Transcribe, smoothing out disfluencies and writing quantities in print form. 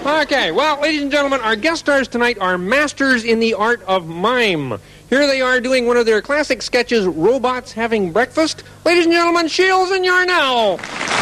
Okay, well, ladies and gentlemen, our guest stars tonight are masters in the art of mime. Here they are doing one of their classic sketches, Robots Having Breakfast. Ladies and gentlemen, Shields and Yarnell.